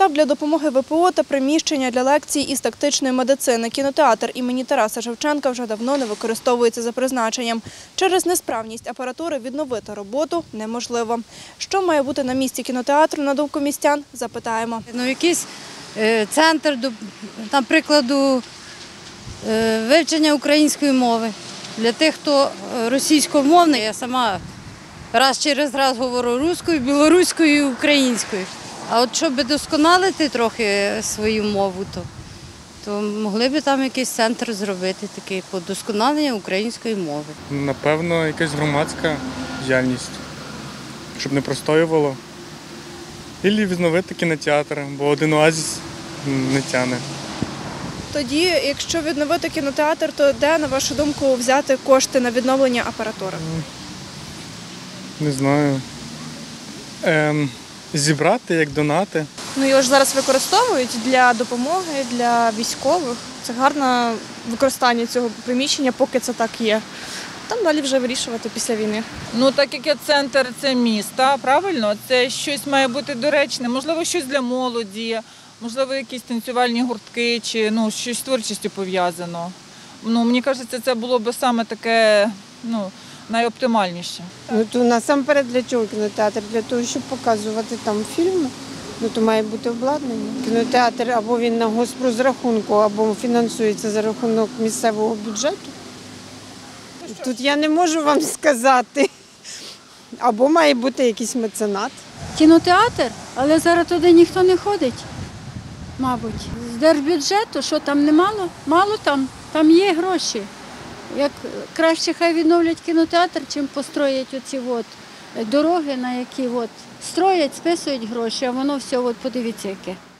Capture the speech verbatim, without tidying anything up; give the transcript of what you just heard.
Штаб для допомоги ве пе о та приміщення для лекцій із тактичної медицини. Кінотеатр імені Тараса Шевченка вже давно не використовується за призначенням. Через несправність апаратури відновити роботу неможливо. Що має бути на місці кінотеатру, на думку містян, запитаємо. Ну, якийсь е, центр, наприклад, е, вивчення української мови. Для тих, хто російськомовний, я сама раз через раз говорю руською, білоруською і українською. А от щоб досконалити трохи свою мову, то, то могли б там якийсь центр зробити, такий по досконаленню української мови. Напевно, якась громадська діяльність, щоб не простоювало. Ілі відновити кінотеатр, бо один оазіс не тягне. Тоді, якщо відновити кінотеатр, то де, на вашу думку, взяти кошти на відновлення апаратури? Не знаю. Ем, зібрати, як донати. Ну, його ж зараз використовують для допомоги, для військових. Це гарне використання цього приміщення, поки це так є. Там далі вже вирішувати після війни. Ну, так як я центр це міста, правильно? Це щось має бути доречне, можливо, щось для молоді, можливо, якісь танцювальні гуртки чи ну, щось з творчістю пов'язано. Ну, мені кажеться, це було б саме таке, ну, найоптимальніше. Ну, то насамперед для чого кінотеатр? Для того, щоб показувати там фільми. Ну, то має бути обладнання. Кінотеатр або він на госпрозрахунку, або фінансується за рахунок місцевого бюджету. Тут я не можу вам сказати. Або має бути якийсь меценат. Кінотеатр, але зараз туди ніхто не ходить, мабуть. З держбюджету, що там немало? Мало там, там є гроші. Як краще хай відновлять кінотеатр, чим построять оці от дороги, на які от строять, списують гроші, а воно все, от подивіться яке.